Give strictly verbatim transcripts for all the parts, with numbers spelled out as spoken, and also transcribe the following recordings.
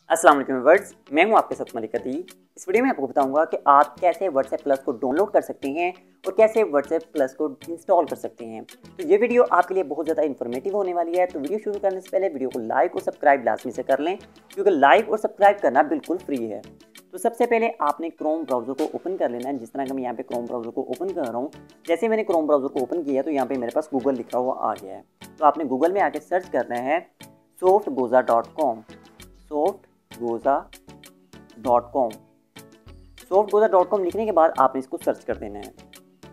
अस्सलाम वालेकुम व्यूअर्स, मैं हूं आपके साथ मलिक अती। इस वीडियो में आपको बताऊंगा कि आप कैसे व्हाट्सएप प्लस को डाउनलोड कर सकते हैं और कैसे व्हाट्सएप प्लस को इंस्टॉल कर सकते हैं। तो ये वीडियो आपके लिए बहुत ज़्यादा इन्फॉर्मेटिव होने वाली है। तो वीडियो शुरू करने से पहले वीडियो को लाइक और सब्सक्राइब लाजमी से कर लें, क्योंकि लाइक और सब्सक्राइब करना बिल्कुल फ्री है। तो सबसे पहले आपने क्रोम ब्राउज़र को ओपन कर लेना है। जिस तरह का मैं यहाँ पे क्रोम ब्राउज़र को ओपन कर रहा हूँ, जैसे मैंने क्रोम ब्राउज़र को ओपन किया तो यहाँ पे मेरे पास गूगल लिखा हुआ आ गया है। तो आपने गूगल में आके सर्च करना है soft goza dot com soft goza dot com soft goza dot com लिखने के बाद आपने इसको सर्च कर देना है।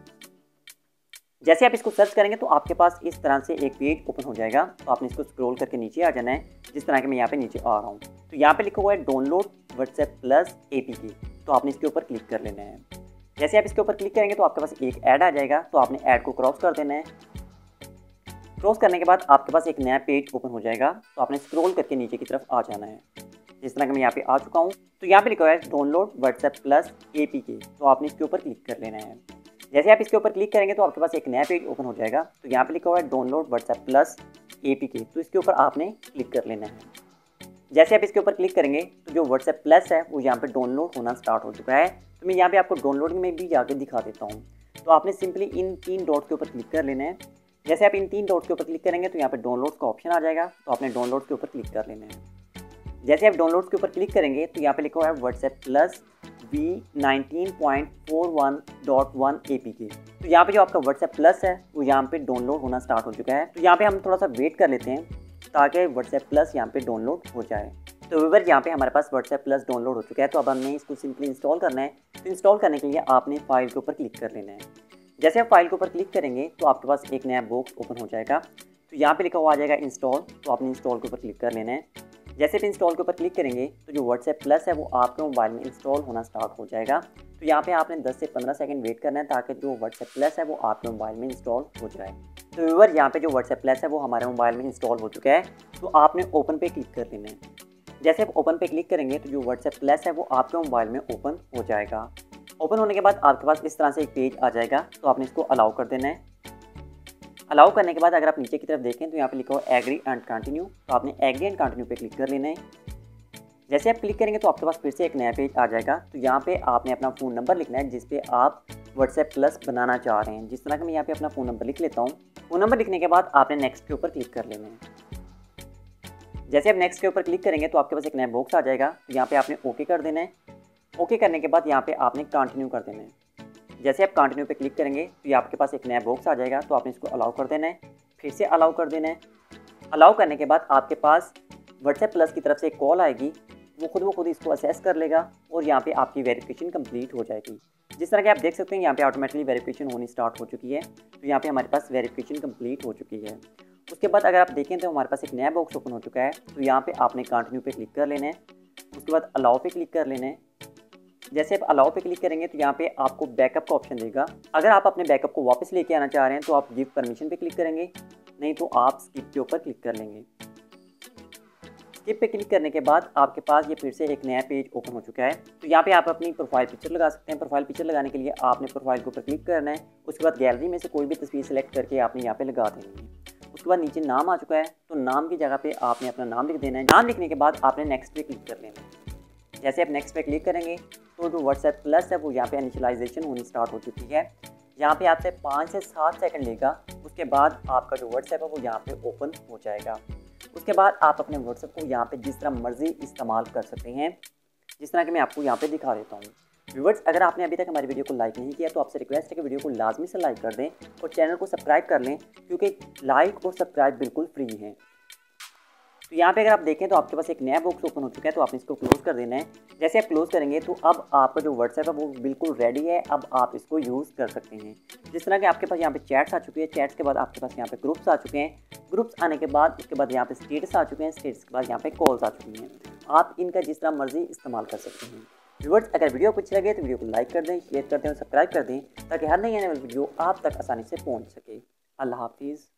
जैसे आप इसको सर्च करेंगे तो आपके पास इस तरह से एक पेज ओपन हो जाएगा। तो आपने इसको स्क्रॉल करके नीचे आ जाना है, जिस तरह के मैं यहाँ पे नीचे आ रहा हूँ। तो यहाँ पे लिखा हुआ है डाउनलोड व्हाट्सएप प्लस एपीके। तो आपने इसके ऊपर क्लिक कर लेना है। जैसे आप इसके ऊपर क्लिक करेंगे तो आपके पास एक ऐड आ जाएगा। तो आपने ऐड को क्रॉस कर देना है। क्रॉस करने के बाद आपके पास एक नया पेज ओपन हो जाएगा। तो आपने स्क्रॉल करके नीचे की तरफ आ जाना है, जिस तरह कि मैं यहाँ पे आ चुका हूँ। तो यहाँ पे लिखा हुआ है डाउनलोड व्हाट्सएप प्लस एपीके। तो आपने इसके ऊपर क्लिक कर लेना है। जैसे आप इसके ऊपर क्लिक करेंगे तो आपके पास एक नया पेज ओपन हो जाएगा। तो यहाँ पे लिखा हुआ है डाउनलोड व्हाट्सएप प्लस एपीके। तो इसके ऊपर आपने क्लिक कर लेना है। जैसे आप इसके ऊपर क्लिक करेंगे तो जो व्हाट्सएप प्लस है वो यहाँ पे डाउनलोड होना स्टार्ट हो चुका है। तो मैं यहाँ पे आपको डाउनलोडिंग में भी जाकर दिखा देता हूँ। तो आपने सिंपली इन तीन डॉट्स के ऊपर क्लिक कर लेना है। जैसे आप इन तीन डॉट्स के ऊपर क्लिक करेंगे तो यहाँ पे डाउनलोड का ऑप्शन आ जाएगा। तो आपने डाउनलोड के ऊपर क्लिक कर लेना है। जैसे आप डाउनलोड के ऊपर क्लिक करेंगे तो यहाँ पे लिखा हुआ है WhatsApp plus V nineteen point four one dot one A P K. तो यहाँ पे जो आपका व्हाट्सएप प्लस है वो यहाँ पे डाउनलोड होना स्टार्ट हो चुका है। तो यहाँ पे हम थोड़ा सा वेट कर लेते हैं ताकि व्हाट्सएप प्लस यहाँ पे डाउनलोड हो जाए। तो व्यूअर यहाँ पे हमारे पास व्हाट्सएप प्लस डाउनलोड हो चुका है। तो अब हमने इसको सिंपली इंस्टॉल करना है। तो इंस्टॉल करने के लिए आपने फाइल के ऊपर क्लिक कर लेना है। जैसे आप फाइल के ऊपर क्लिक करेंगे तो आपके पास एक नया बॉक्स ओपन हो जाएगा। तो यहाँ पे लिखा हुआ आ जाएगा इंस्टॉल। तो आपने इंस्टॉल के ऊपर क्लिक कर लेना है। जैसे भी इंस्टॉल के ऊपर क्लिक करेंगे तो जो व्हाट्सएप प्लस है वो आपके मोबाइल में इंस्टॉल होना स्टार्ट हो जाएगा। तो यहाँ पे आपने दस से पंद्रह सेकंड वेट करना है ताकि जो व्हाट्सएप प्लस है वो आपके मोबाइल में इंस्टॉल हो जाए। तो व्यूअर यहाँ पे जो व्हाट्सएप प्लस है वो हमारे मोबाइल में इंस्टॉल हो चुका है। तो आपने ओपन पे क्लिक कर लेना है। जैसे आप ओपन पे क्लिक करेंगे तो जो व्हाट्सएप प्लस है वो आपके मोबाइल में ओपन हो जाएगा। ओपन होने के बाद आपके पास इस तरह से एक पेज आ जाएगा। तो आपने इसको अलाउ कर देना है। अलाउ करने के बाद अगर आप नीचे की तरफ देखें तो यहाँ पे लिखा हो एग्री एंड कंटिन्यू। तो आपने एग्री एंड कंटिन्यू पे क्लिक कर लेना है। जैसे आप क्लिक करेंगे तो आपके पास फिर से एक नया पेज आ जाएगा। तो यहाँ पे आपने अपना फ़ोन नंबर लिखना है जिस पे आप व्हाट्सएप प्लस बनाना चाह रहे हैं। जिस तरह कि मैं यहाँ पे अपना फ़ोन नंबर लिख लेता हूँ। फ़ोन नंबर लिखने के बाद आपने नेक्स्ट के ऊपर क्लिक कर लेना है। जैसे आप नेक्स्ट के ऊपर क्लिक करेंगे तो आपके पास एक नया बॉक्स आ जाएगा। तो यहाँ पे आपने ओके कर देना है। ओके करने के बाद यहाँ पे आपने कंटिन्यू कर देना है। जैसे आप कंटिन्यू पे क्लिक करेंगे तो ये आपके पास एक नया बॉक्स आ जाएगा। तो आपने इसको अलाउ कर देना है। फिर से अलाउ कर देना है। अलाउ करने के बाद आपके पास व्हाट्सएप प्लस की तरफ से एक कॉल आएगी। वो खुद ब खुद इसको असेस कर लेगा और यहाँ पे आपकी वेरिफिकेशन कंप्लीट हो जाएगी। जिस तरह के आप देख सकते हैं यहाँ पे ऑटोमेटिकली वेरिफिकेशन होनी स्टार्ट हो चुकी है। तो यहाँ पे हमारे पास वेरिफिकेशन कंप्लीट हो चुकी है। उसके बाद अगर आप देखें तो हमारे पास एक नया बॉक्स ओपन हो चुका है। तो यहाँ पे आपने कंटिन्यू पे क्लिक कर लेना है। उसके बाद अलाउ पे क्लिक कर लेना है। जैसे आप अलाउ पे क्लिक करेंगे तो यहाँ पे आपको बैकअप का ऑप्शन देगा। अगर आप अपने बैकअप को वापस लेके आना चाह रहे हैं तो आप गिव परमिशन पे क्लिक करेंगे, नहीं तो आप स्किप के ऊपर क्लिक कर लेंगे। स्किप पे क्लिक करने के बाद आपके पास ये फिर से एक नया पेज ओपन हो चुका है। तो यहाँ पे आप अपनी प्रोफाइल पिक्चर लगा सकते हैं। प्रोफाइल पिक्चर लगाने के लिए आपने प्रोफाइल के ऊपर क्लिक करना है। उसके बाद गैलरी में से कोई भी तस्वीर सेलेक्ट करके आपने यहाँ पे लगा देनी है। उसके बाद नीचे नाम आ चुका है। तो नाम की जगह पे आपने अपना नाम लिख देना है। नाम लिखने के बाद आपने नेक्स्ट पे क्लिक कर लेना है। जैसे आप नेक्स्ट पे क्लिक करेंगे तो जो व्हाट्सएप प्लस है वो यहाँ पे इनिशियलाइजेशन होनी स्टार्ट हो चुकी है। यहाँ पे आपसे पाँच से सात सेकंड लेगा। उसके बाद आपका जो व्हाट्सएप है वो यहाँ पे ओपन हो जाएगा। उसके बाद आप अपने व्हाट्सएप को यहाँ पे जिस तरह मर्जी इस्तेमाल कर सकते हैं, जिस तरह कि मैं आपको यहाँ पे दिखा देता हूँ। व्यूअर्स, अगर आपने अभी तक हमारी वीडियो को लाइक नहीं किया तो आपसे रिक्वेस्ट है कि वीडियो को लाजमी से लाइक कर दें और चैनल को सब्सक्राइब कर लें, क्योंकि लाइक और सब्सक्राइब बिल्कुल फ्री है। तो यहाँ पे अगर आप देखें तो आपके पास एक नया बॉक्स ओपन हो चुका है। तो आपने इसको क्लोज कर देना है। जैसे आप क्लोज करेंगे तो अब आपका जो व्हाट्सएप है वो बिल्कुल रेडी है। अब आप इसको यूज़ कर सकते हैं। जिस तरह के आपके पास यहाँ पे चैट्स आ चुकी है। चैट्स के बाद आपके पास यहाँ पे ग्रुप्स आ चुके हैं। ग्रुप्स आने के बाद उसके बाद यहाँ पे स्टेटस आ चुके हैं। स्टेटस के बाद यहाँ पे कॉल्स आ चुकी हैं। आप इनका जिस तरह मर्जी इस्तेमाल कर सकते हैं। व्यूअर्स, अगर वीडियो को अच्छी लगे तो वीडियो को लाइक कर दें, शेयर कर दें और सब्सक्राइब कर दें ताकि हर नई आने वाली वीडियो आप तक आसानी से पहुँच सके। अल्लाह हाफिज़।